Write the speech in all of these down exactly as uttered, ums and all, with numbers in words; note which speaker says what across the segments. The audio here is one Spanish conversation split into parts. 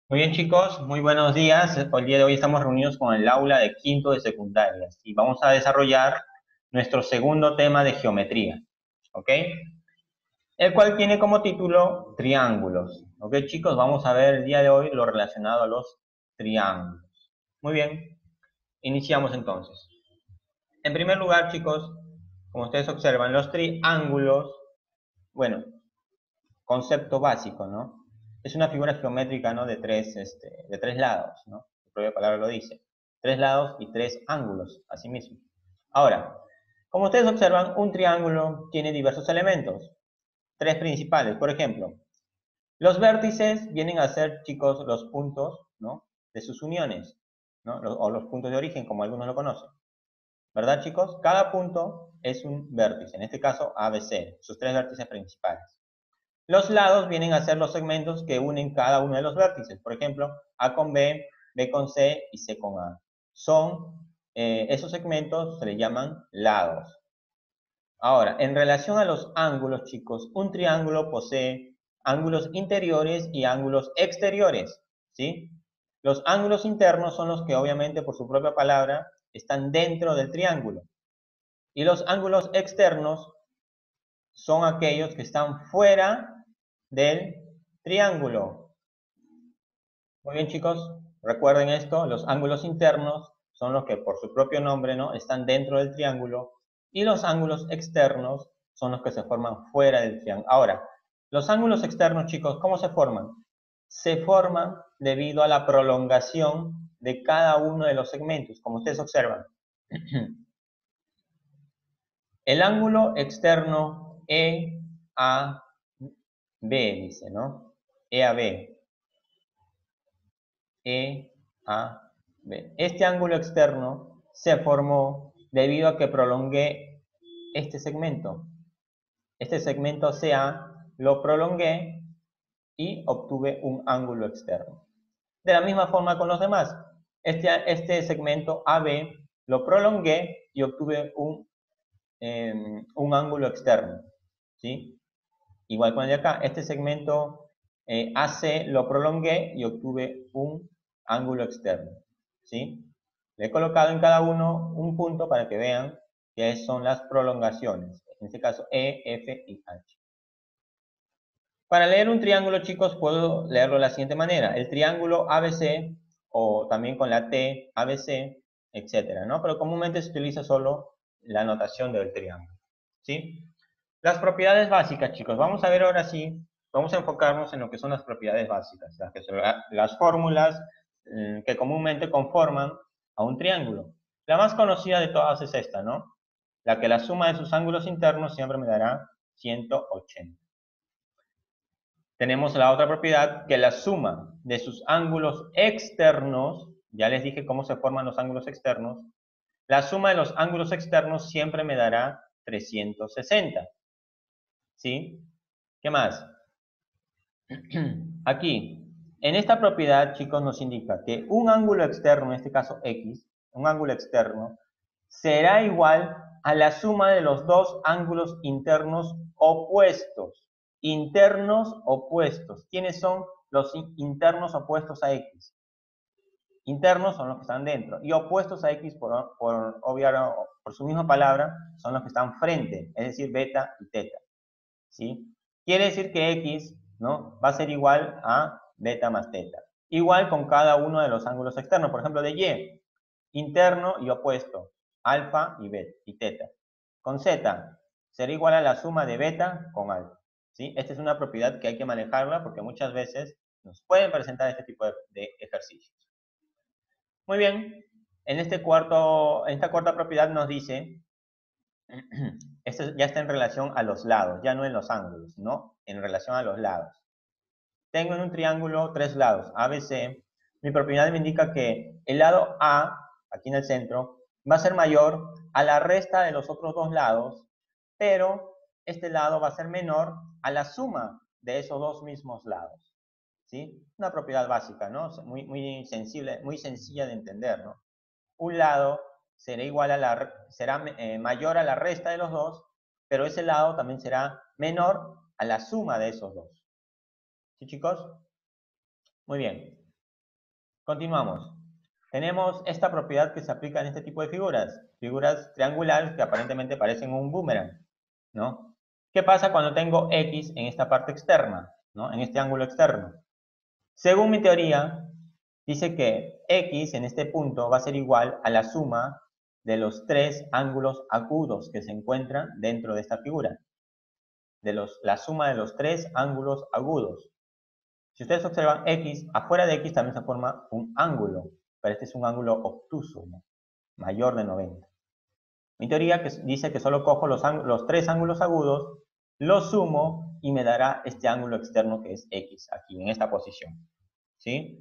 Speaker 1: Muy bien, chicos, muy buenos días. El día de hoy estamos reunidos con el aula de quinto de secundaria y vamos a desarrollar nuestro segundo tema de geometría, ¿ok? El cual tiene como título triángulos, ¿ok, chicos? Vamos a ver el día de hoy lo relacionado a los triángulos. Muy bien, iniciamos entonces. En primer lugar, chicos, como ustedes observan, los triángulos, bueno, concepto básico, ¿no? Es una figura geométrica, ¿no? De tres, este, de tres lados, ¿no? La propia palabra lo dice. Tres lados y tres ángulos, así mismo. Ahora, como ustedes observan, un triángulo tiene diversos elementos. Tres principales, por ejemplo. Los vértices vienen a ser, chicos, los puntos, ¿no? De sus uniones, ¿no? O los puntos de origen, como algunos lo conocen. ¿Verdad, chicos? Cada punto es un vértice, en este caso A B C, sus tres vértices principales. Los lados vienen a ser los segmentos que unen cada uno de los vértices. Por ejemplo, A con B, B con C y C con A. Son, eh, esos segmentos se les llaman lados. Ahora, en relación a los ángulos, chicos, un triángulo posee ángulos interiores y ángulos exteriores, ¿sí? Los ángulos internos son los que obviamente por su propia palabra están dentro del triángulo. Y los ángulos externos son aquellos que están fuera del triángulo. Muy bien, chicos, recuerden esto, los ángulos internos son los que por su propio nombre, ¿no? Están dentro del triángulo y los ángulos externos son los que se forman fuera del triángulo. Ahora, los ángulos externos, chicos, ¿cómo se forman? Se forman debido a la prolongación de cada uno de los segmentos, como ustedes observan. El ángulo externo E A B, dice, ¿no? E A B. E A B. Este ángulo externo se formó debido a que prolongué este segmento. Este segmento C A lo prolongué y obtuve un ángulo externo. De la misma forma con los demás. Este, este segmento A B lo prolongué y obtuve un, eh, un ángulo externo. ¿Sí? Igual con el de acá, este segmento eh, A C lo prolongué y obtuve un ángulo externo. ¿Sí? Le he colocado en cada uno un punto para que vean que son las prolongaciones. En este caso, E, F y H. Para leer un triángulo, chicos, puedo leerlo de la siguiente manera. El triángulo A B C, o también con la T, A B C, etcétera, ¿no? Pero comúnmente se utiliza solo la notación del triángulo. ¿Sí? Las propiedades básicas, chicos. Vamos a ver ahora sí, vamos a enfocarnos en lo que son las propiedades básicas, las, que son las fórmulas eh, que comúnmente conforman a un triángulo. La más conocida de todas es esta, ¿no? La que la suma de sus ángulos internos siempre me dará ciento ochenta. Tenemos la otra propiedad que la suma de sus ángulos externos, ya les dije cómo se forman los ángulos externos, la suma de los ángulos externos siempre me dará trescientos sesenta. ¿Sí? ¿Qué más? Aquí, en esta propiedad, chicos, nos indica que un ángulo externo, en este caso X, un ángulo externo, será igual a la suma de los dos ángulos internos opuestos. Internos opuestos. ¿Quiénes son los internos opuestos a X? Internos son los que están dentro y opuestos a X, por, por obviar, por su misma palabra, son los que están frente, es decir, beta y teta. ¿Sí? Quiere decir que X, ¿no? Va a ser igual a beta más teta. Igual con cada uno de los ángulos externos, por ejemplo, de Y, interno y opuesto, alfa y beta y teta. Con Z, será igual a la suma de beta con alfa. ¿Sí? Esta es una propiedad que hay que manejarla porque muchas veces nos pueden presentar este tipo de, de ejercicios. Muy bien, en, este cuarto, en esta cuarta propiedad nos dice, esto ya está en relación a los lados, ya no en los ángulos, ¿no? En relación a los lados. Tengo en un triángulo tres lados, A, B, C. Mi propiedad me indica que el lado A, aquí en el centro, va a ser mayor a la resta de los otros dos lados, pero este lado va a ser menor a la suma de esos dos mismos lados. ¿Sí? Una propiedad básica, ¿no? Muy, muy, sensible, muy sencilla de entender, ¿no? Un lado será igual a la, será eh, mayor a la resta de los dos, pero ese lado también será menor a la suma de esos dos. ¿Sí, chicos? Muy bien. Continuamos. Tenemos esta propiedad que se aplica en este tipo de figuras. Figuras triangulares que aparentemente parecen un boomerang, ¿no? ¿Qué pasa cuando tengo X en esta parte externa, ¿no? En este ángulo externo? Según mi teoría, dice que X en este punto va a ser igual a la suma de los tres ángulos agudos que se encuentran dentro de esta figura. De los, la suma de los tres ángulos agudos. Si ustedes observan X, afuera de X también se forma un ángulo, pero este es un ángulo obtuso, ¿no? Mayor de noventa. Mi teoría que dice que solo cojo los, los tres ángulos agudos, los sumo y me dará este ángulo externo que es X, aquí, en esta posición. ¿Sí?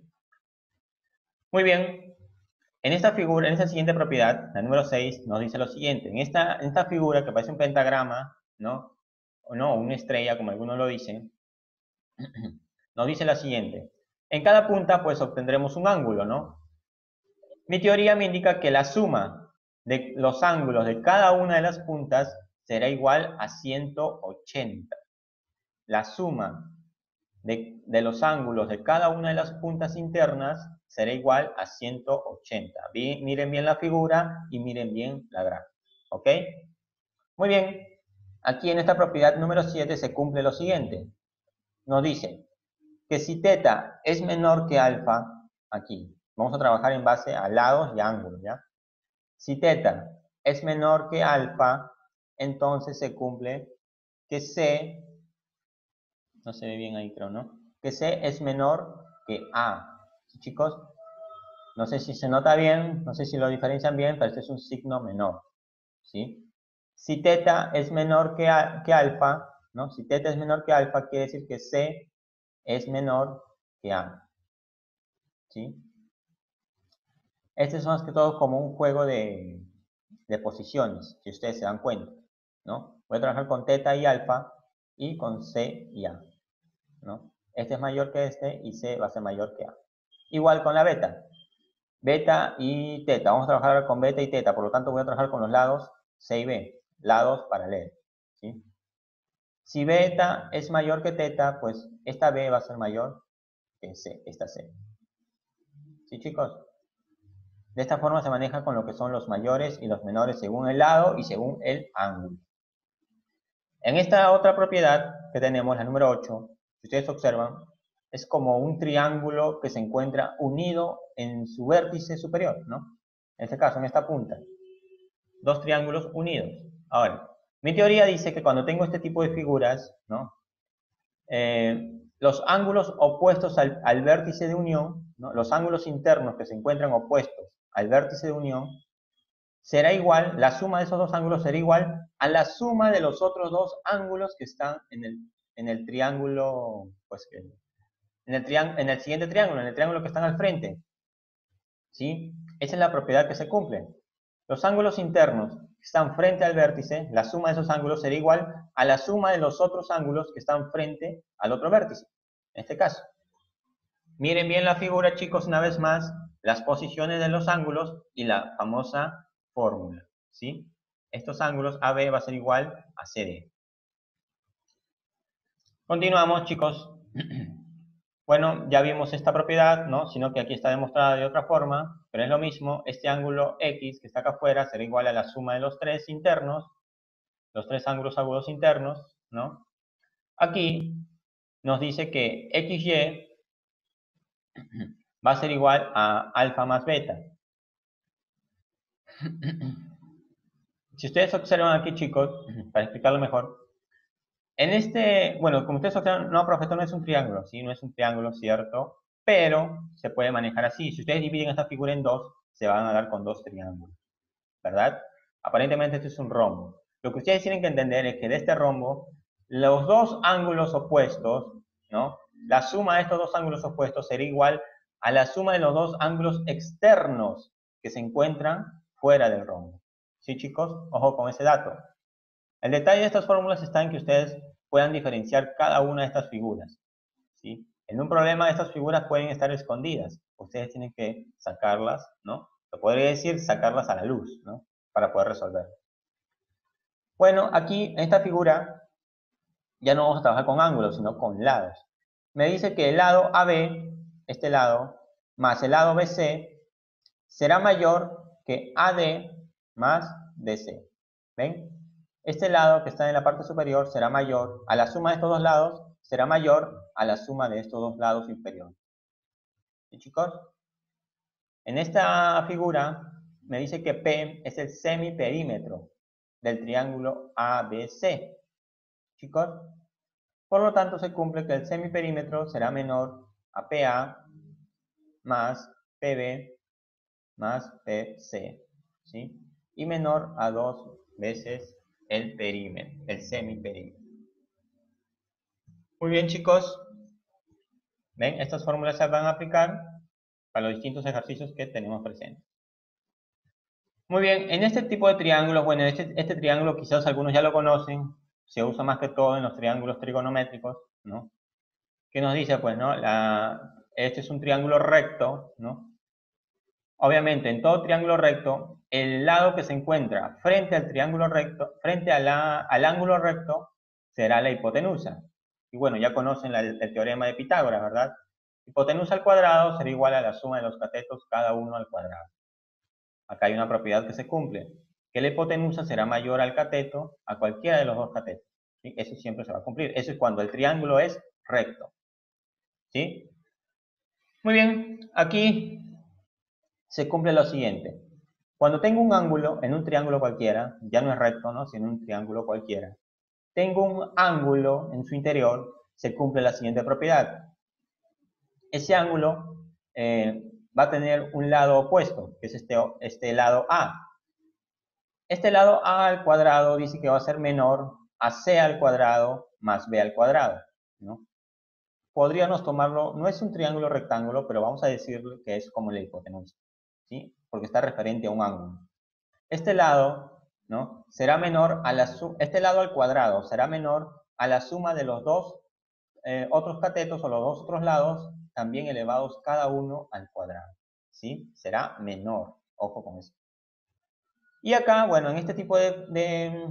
Speaker 1: Muy bien. En esta figura, en esta siguiente propiedad, la número seis, nos dice lo siguiente. En esta, en esta figura que parece un pentagrama, ¿no? O no, una estrella, como algunos lo dicen, nos dice la siguiente. En cada punta, pues, obtendremos un ángulo, ¿no? Mi teoría me indica que la suma de los ángulos de cada una de las puntas será igual a ciento ochenta. La suma de, de los ángulos de cada una de las puntas internas será igual a ciento ochenta. Bien, miren bien la figura y miren bien la gráfica. ¿Ok? Muy bien. Aquí en esta propiedad número siete se cumple lo siguiente. Nos dice que si teta es menor que alfa, aquí, vamos a trabajar en base a lados y ángulos, ¿ya? Si teta es menor que alfa, entonces se cumple que C, no se ve bien ahí creo, ¿no? Que C es menor que A. ¿Sí, chicos? No sé si se nota bien, no sé si lo diferencian bien, pero este es un signo menor, ¿sí? Si teta es menor que, a, que alfa, ¿no? Si teta es menor que alfa, quiere decir que C es menor que A, ¿sí? Este es más que todo como un juego de, de posiciones, si ustedes se dan cuenta, ¿no? Voy a trabajar con teta y alfa y con C y A, ¿no? Este es mayor que este y C va a ser mayor que A. Igual con la beta. Beta y teta. Vamos a trabajar con beta y teta, por lo tanto voy a trabajar con los lados C y B, lados paralelos, ¿sí? Si beta es mayor que teta, pues esta B va a ser mayor que C, esta C. ¿Sí, chicos? De esta forma se maneja con lo que son los mayores y los menores según el lado y según el ángulo. En esta otra propiedad que tenemos, la número ocho, si ustedes observan, es como un triángulo que se encuentra unido en su vértice superior, ¿no? En este caso, en esta punta. Dos triángulos unidos. Ahora, mi teoría dice que cuando tengo este tipo de figuras, ¿no? Eh, los ángulos opuestos al, al vértice de unión, ¿no? Los ángulos internos que se encuentran opuestos al vértice de unión, será igual, la suma de esos dos ángulos será igual a la suma de los otros dos ángulos que están en el, en el triángulo, pues que, en el, triángulo, en el siguiente triángulo, en el triángulo que están al frente. ¿Sí? Esa es la propiedad que se cumple. Los ángulos internos que están frente al vértice, la suma de esos ángulos será igual a la suma de los otros ángulos que están frente al otro vértice, en este caso. Miren bien la figura, chicos, una vez más, las posiciones de los ángulos y la famosa fórmula, ¿sí? Estos ángulos A B va a ser igual a C D. Continuamos, chicos. Bueno, ya vimos esta propiedad, ¿no? Sino que aquí está demostrada de otra forma, pero es lo mismo. Este ángulo X que está acá afuera será igual a la suma de los tres internos, los tres ángulos agudos internos, ¿no? Aquí nos dice que X Y va a ser igual a alfa más beta. Si ustedes observan aquí, chicos, para explicarlo mejor, en este, bueno, como ustedes observan, no, profesor, no es un triángulo, ¿sí? No es un triángulo, ¿cierto? Pero se puede manejar así. Si ustedes dividen esta figura en dos, se van a dar con dos triángulos, ¿verdad? Aparentemente esto es un rombo. Lo que ustedes tienen que entender es que de este rombo, los dos ángulos opuestos, ¿no? La suma de estos dos ángulos opuestos será igual a la suma de los dos ángulos externos que se encuentran fuera del rombo. ¿Sí, chicos? Ojo con ese dato. El detalle de estas fórmulas está en que ustedes puedan diferenciar cada una de estas figuras, ¿sí? En un problema estas figuras pueden estar escondidas. Ustedes tienen que sacarlas, ¿no? Lo podría decir sacarlas a la luz, ¿no? Para poder resolver. Bueno, aquí en esta figura ya no vamos a trabajar con ángulos, sino con lados. Me dice que el lado A B, este lado, más el lado B C será mayor que A D más D C. ¿Ven? Este lado que está en la parte superior será mayor, a la suma de estos dos lados, será mayor a la suma de estos dos lados inferiores. ¿Sí, chicos? En esta figura me dice que P es el semiperímetro del triángulo A B C. Chicos, por lo tanto se cumple que el semiperímetro será menor a P A más P B más P C, ¿sí? Y menor a dos veces el perímetro, el semiperímetro. Muy bien, chicos. ¿Ven? Estas fórmulas se van a aplicar para los distintos ejercicios que tenemos presentes. Muy bien, en este tipo de triángulos, bueno, este, este triángulo quizás algunos ya lo conocen, se usa más que todo en los triángulos trigonométricos, ¿no? ¿Qué nos dice? Pues, ¿no? La, este es un triángulo recto, ¿no? Obviamente, en todo triángulo recto, el lado que se encuentra frente al triángulo recto, frente a la, al ángulo recto, será la hipotenusa. Y bueno, ya conocen la, el teorema de Pitágoras, ¿verdad? Hipotenusa al cuadrado será igual a la suma de los catetos, cada uno al cuadrado. Acá hay una propiedad que se cumple, que la hipotenusa será mayor al cateto, a cualquiera de los dos catetos. ¿Sí? Eso siempre se va a cumplir. Eso es cuando el triángulo es recto. ¿Sí? Muy bien, aquí se cumple lo siguiente. Cuando tengo un ángulo en un triángulo cualquiera, ya no es recto, ¿no? Sino un triángulo cualquiera, tengo un ángulo en su interior, se cumple la siguiente propiedad. Ese ángulo eh, va a tener un lado opuesto, que es este, este lado A. Este lado A al cuadrado dice que va a ser menor a C al cuadrado más B al cuadrado, ¿no? Podríamos tomarlo, no es un triángulo rectángulo, pero vamos a decirle que es como la hipotenusa, ¿sí? Porque está referente a un ángulo. Este lado, ¿no? Será menor a la suma, este lado al cuadrado será menor a la suma de los dos eh, otros catetos o los dos otros lados, también elevados cada uno al cuadrado, ¿sí? Será menor, ojo con eso. Y acá, bueno, en este tipo de, de,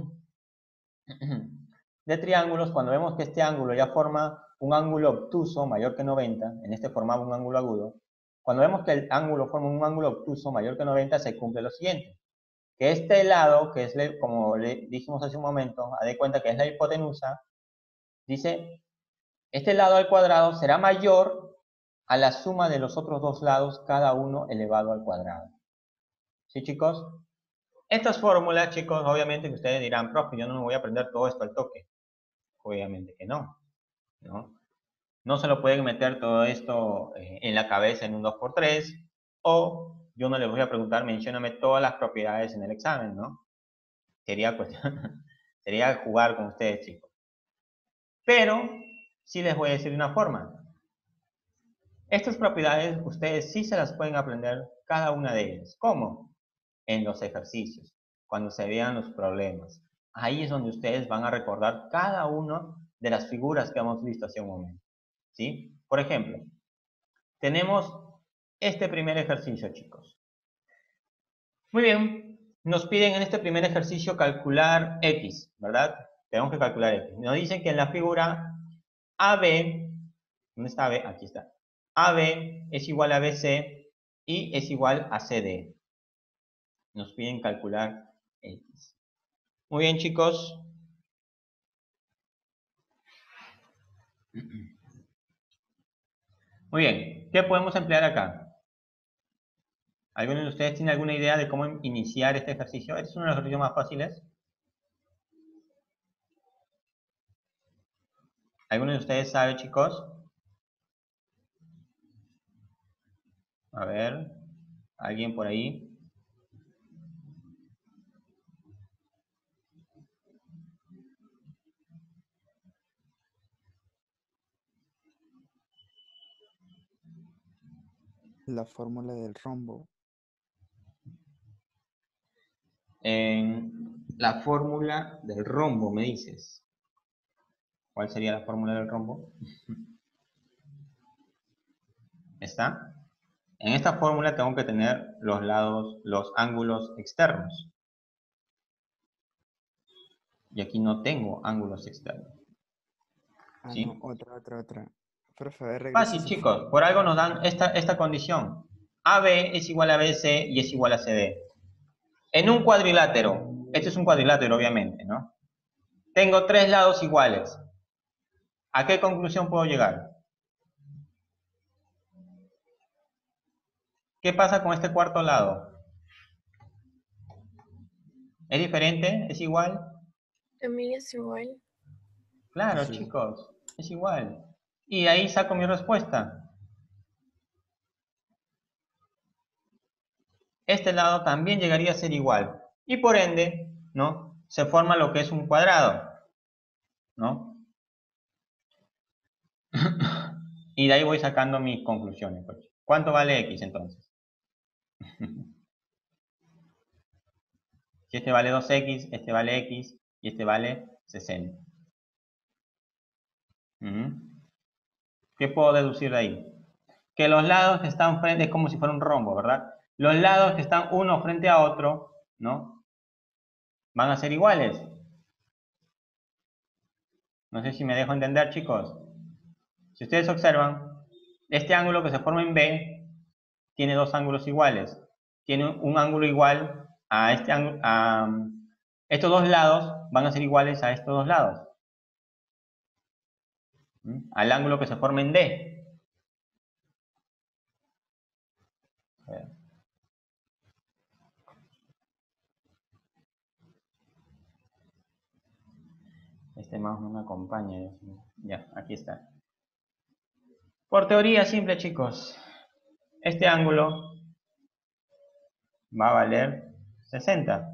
Speaker 1: de triángulos, cuando vemos que este ángulo ya forma un ángulo obtuso mayor que noventa, en este formaba un ángulo agudo, cuando vemos que el ángulo forma un ángulo obtuso mayor que noventa, se cumple lo siguiente, que este lado, que es, como le dijimos hace un momento, haz de cuenta que es la hipotenusa, dice, este lado al cuadrado será mayor a la suma de los otros dos lados, cada uno elevado al cuadrado. ¿Sí, chicos? Estas fórmulas, chicos, obviamente que ustedes dirán, profe, yo no me voy a aprender todo esto al toque. Obviamente que no, ¿no? No se lo pueden meter todo esto eh, en la cabeza en un dos por tres, o yo no les voy a preguntar, mencióname todas las propiedades en el examen, ¿no? Sería cuestión, sería jugar con ustedes, chicos. Pero sí les voy a decir de una forma. Estas propiedades ustedes sí se las pueden aprender cada una de ellas. ¿Cómo? En los ejercicios, cuando se vean los problemas. Ahí es donde ustedes van a recordar cada una de las figuras que hemos visto hace un momento. ¿Sí? Por ejemplo, tenemos este primer ejercicio, chicos. Muy bien, nos piden en este primer ejercicio calcular X, ¿verdad? Tenemos que calcular X. Nos dicen que en la figura A B, ¿dónde está A B? Aquí está. A B es igual a B C y es igual a C D. Nos piden calcular X. Muy bien, chicos. Muy bien, ¿qué podemos emplear acá? ¿Alguno de ustedes tiene alguna idea de cómo iniciar este ejercicio? Este es uno de los ejercicios más fáciles. ¿Alguno de ustedes sabe, chicos? A ver, ¿alguien por ahí?
Speaker 2: La fórmula del rombo.
Speaker 1: En la fórmula del rombo, me dices. ¿Cuál sería la fórmula del rombo? ¿Está? En esta fórmula tengo que tener los lados, los ángulos externos. Y aquí no tengo ángulos externos.
Speaker 2: Ah, no,
Speaker 1: ¿Sí?
Speaker 2: otra, otra, otra. Profe, a ver, regresa
Speaker 1: Fácil,
Speaker 2: esa
Speaker 1: chicos.
Speaker 2: forma.
Speaker 1: Por algo nos dan esta, esta condición. A B es igual a B C y es igual a C D. En un cuadrilátero, este es un cuadrilátero obviamente, ¿no? Tengo tres lados iguales. ¿A qué conclusión puedo llegar? ¿Qué pasa con este cuarto lado? ¿Es diferente? ¿Es igual?
Speaker 3: También es igual.
Speaker 1: Claro,
Speaker 2: Sí.
Speaker 1: chicos, es igual. Y ahí saco mi respuesta. Este lado también llegaría a ser igual. Y por ende, ¿no? Se forma lo que es un cuadrado, ¿no? Y de ahí voy sacando mis conclusiones. Pues. ¿Cuánto vale X entonces? Si este vale dos X, este vale X y este vale sesenta. ¿Mm? ¿Qué puedo deducir de ahí? Que los lados que están frente, es como si fuera un rombo, ¿verdad? Los lados que están uno frente a otro, ¿no? Van a ser iguales. No sé si me dejo entender, chicos. Si ustedes observan, este ángulo que se forma en B tiene dos ángulos iguales. Tiene un ángulo igual a este ángulo. A, estos dos lados van a ser iguales a estos dos lados. ¿Mm? Al ángulo que se forma en D. Este mouse no me acompaña. Ya, aquí está. Por teoría simple, chicos. Este ángulo va a valer sesenta.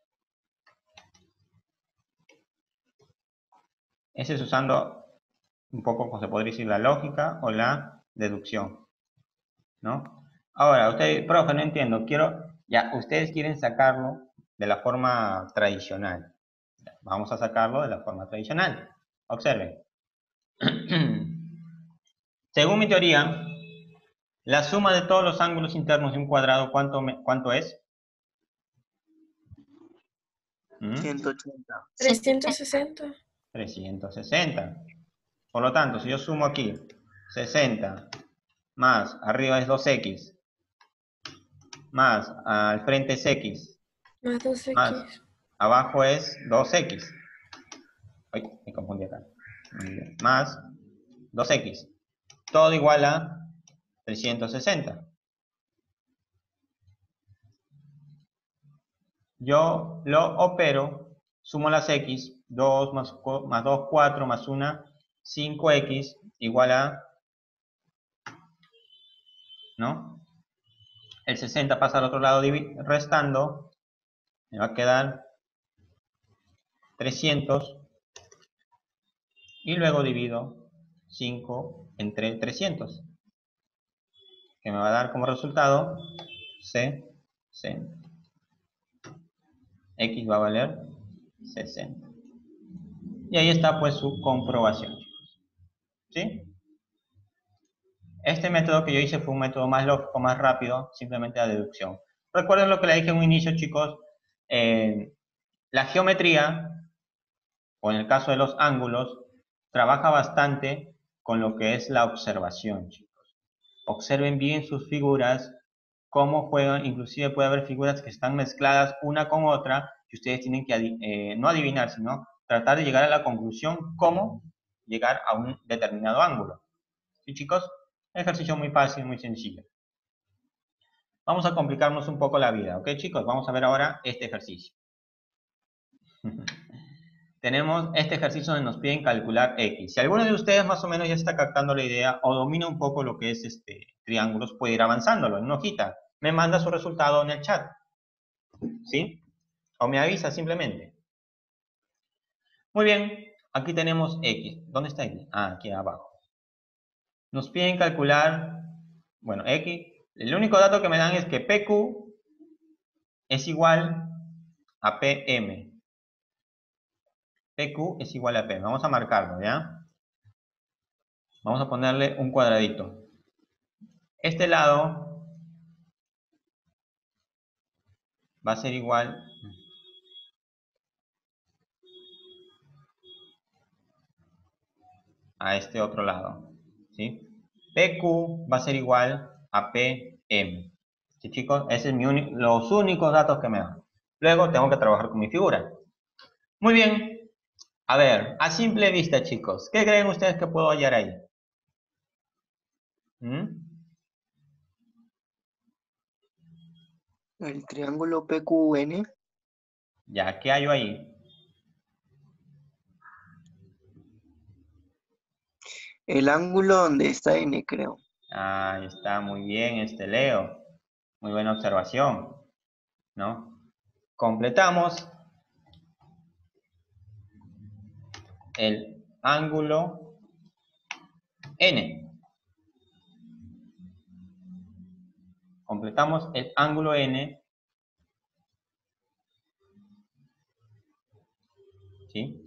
Speaker 1: Ese es usando un poco, como se podría decir, la lógica o la deducción, ¿no? Ahora, usted, profe, no entiendo, quiero, ya, ustedes quieren sacarlo de la forma tradicional. Vamos a sacarlo de la forma tradicional. Observen. Según mi teoría, la suma de todos los ángulos internos de un cuadrado, ¿cuánto, me, cuánto es? ¿Mm?
Speaker 4: ciento ochenta.
Speaker 3: trescientos sesenta.
Speaker 1: trescientos sesenta. Por lo tanto, si yo sumo aquí sesenta más arriba es dos X más al frente es X
Speaker 3: Más dos
Speaker 1: más
Speaker 3: X.
Speaker 1: abajo es dos X. Ay, me confundí acá. Más dos X. Todo igual a trescientos sesenta. Yo lo opero, sumo las X, dos más, más dos, cuatro, más uno, cinco X, igual a, ¿no? El sesenta pasa al otro lado restando, me va a quedar trescientos, y luego divido cinco entre trescientos, que me va a dar como resultado C, C. X va a valer sesenta. Y ahí está pues su comprobación, chicos. ¿Sí? Este método que yo hice fue un método más lógico, más rápido, simplemente la deducción. Recuerden lo que le dije en un inicio, chicos. Eh, la geometría, o en el caso de los ángulos, trabaja bastante con lo que es la observación, chicos. Observen bien sus figuras, cómo juegan, inclusive puede haber figuras que están mezcladas una con otra, y ustedes tienen que, eh, no adivinar, sino tratar de llegar a la conclusión cómo llegar a un determinado ángulo. ¿Sí, chicos? Ejercicio muy fácil, muy sencillo. Vamos a complicarnos un poco la vida, ¿ok, chicos? Vamos a ver ahora este ejercicio. Tenemos este ejercicio donde nos piden calcular X. Si alguno de ustedes más o menos ya está captando la idea o domina un poco lo que es este triángulos, puede ir avanzándolo en una hojita. Me manda su resultado en el chat. ¿Sí? O me avisa simplemente. Muy bien, aquí tenemos X. ¿Dónde está X? Ah, aquí abajo. Nos piden calcular, bueno, X. El único dato que me dan es que P Q es igual a P M. P Q es igual a P. Vamos a marcarlo, ¿ya? Vamos a ponerle un cuadradito. Este lado va a ser igual a este otro lado. ¿sí? P Q va a ser igual a P M. ¿Sí, chicos? Esos son mi los únicos datos que me dan. Luego tengo que trabajar con mi figura. Muy bien. A ver, a simple vista, chicos, ¿qué creen ustedes que puedo hallar ahí? ¿Mm?
Speaker 4: El triángulo P Q N.
Speaker 1: Ya, ¿qué hallo ahí?
Speaker 4: El ángulo donde está N, creo.
Speaker 1: Ahí está, muy bien, este Leo. Muy buena observación, ¿no? Completamos el ángulo N. Completamos el ángulo N, ¿sí?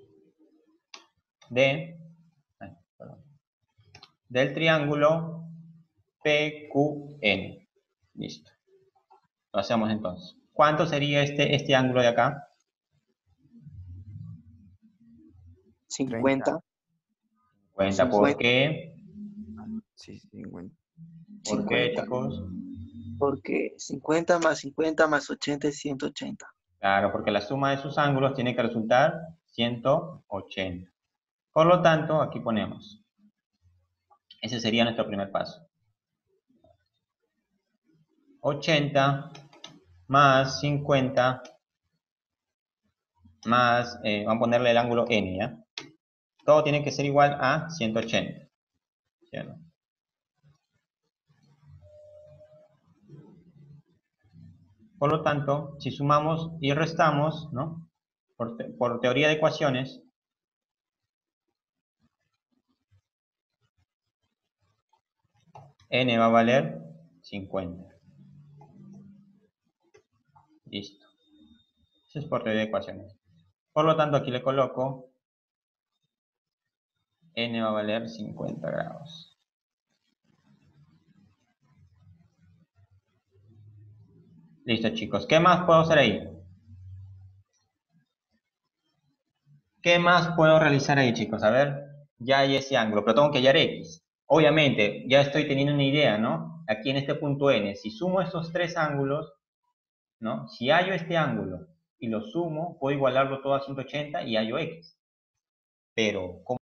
Speaker 1: De, ay, perdón, del triángulo P Q N. Listo. Lo hacemos entonces. ¿Cuánto sería este, este ángulo de acá?
Speaker 4: cincuenta.
Speaker 1: cincuenta. ¿Por
Speaker 4: cincuenta.
Speaker 1: qué?
Speaker 2: Sí, cincuenta.
Speaker 1: ¿Por qué,
Speaker 4: cincuenta.
Speaker 1: chicos?
Speaker 4: Porque cincuenta más cincuenta más ochenta es ciento ochenta.
Speaker 1: Claro, porque la suma de sus ángulos tiene que resultar ciento ochenta. Por lo tanto, aquí ponemos. Ese sería nuestro primer paso. ochenta más cincuenta más, eh, vamos a ponerle el ángulo N, ¿ya? Todo tiene que ser igual a ciento ochenta. ¿Cierto? Por lo tanto, si sumamos y restamos, ¿no? Por, te por teoría de ecuaciones, N va a valer cincuenta. Listo. Eso es por teoría de ecuaciones. Por lo tanto, aquí le coloco N va a valer cincuenta grados. Listo, chicos. ¿Qué más puedo hacer ahí? ¿Qué más puedo realizar ahí, chicos? A ver, ya hay ese ángulo, pero tengo que hallar X. Obviamente, ya estoy teniendo una idea, ¿no? Aquí en este punto N, si sumo estos tres ángulos, ¿no? Si hallo este ángulo y lo sumo, puedo igualarlo todo a ciento ochenta y hallo X. Pero, ¿cómo